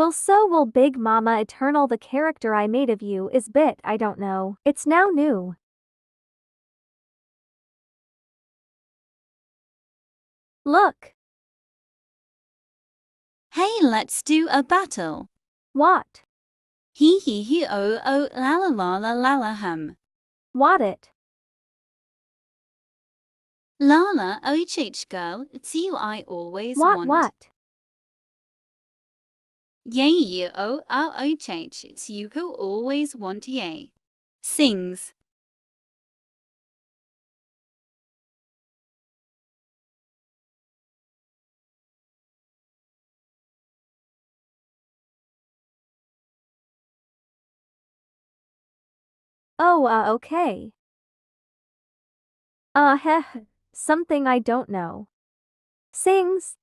Well, so will Big Mama Eternal. The character I made of you is bit, I don't know. It's now new. Look. Hey, let's do a battle. What? Hee hee hee oh la la la la la la hum. What it? Lala oh girl, it's you I always What want. what? Yay oh it's you who always want yay. Sings. Oh, okay. Heh, something I don't know. Sings.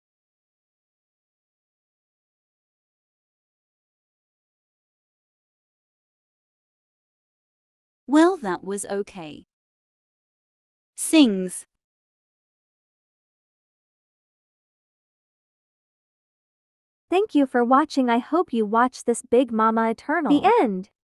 Well, that was okay. Sings. Thank you for watching. I hope you watch this Big Mama Eternal. The end.